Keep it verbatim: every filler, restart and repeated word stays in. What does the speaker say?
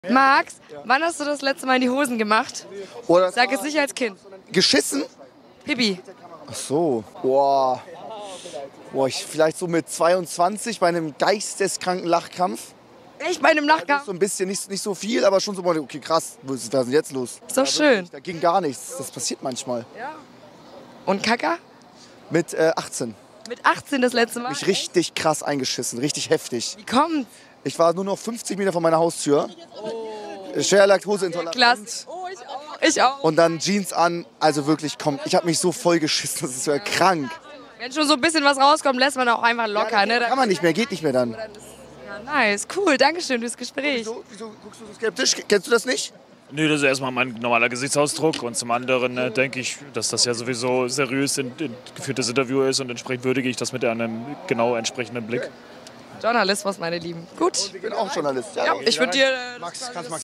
Max, wann hast du das letzte Mal in die Hosen gemacht? Oder Sag es nicht als Kind. geschissen? Pipi. Ach so. Boah. Boah, ich vielleicht so mit zweiundzwanzig bei einem geisteskranken Lachkrampf. Echt bei einem Nachgang? So ein bisschen, nicht, nicht so viel, aber schon so, okay, krass, was ist denn jetzt los? Ist doch schön. Da ging gar nichts. Das passiert manchmal. Ja. Und Kaka? Mit äh, achtzehn. Mit achtzehn das letzte Mal? Mich richtig krass eingeschissen, richtig heftig. Wie kommt? Ich war nur noch fünfzig Meter von meiner Haustür. Oh. Schwer Laktoseintolerant. Klasse. Oh, ich auch. Ich auch. Und dann Jeans an, also wirklich, komm, ich habe mich so voll geschissen, das ist ja krank. Wenn schon so ein bisschen was rauskommt, lässt man auch einfach locker, Ja, ne? kann man nicht mehr, geht nicht mehr dann. Ja, nice, cool, dankeschön fürs Gespräch. Wieso, wieso guckst du so skeptisch? Kennst du das nicht? Nö, das ist erstmal mein normaler Gesichtsausdruck und zum anderen äh, denke ich, dass das ja sowieso seriös in, in, geführtes Interview ist und entsprechend würdige ich das mit einem genau entsprechenden Blick. Journalismus, meine Lieben. Gut. Ich bin auch Journalist. Ja, ich würde dir... äh, Max, kannst Max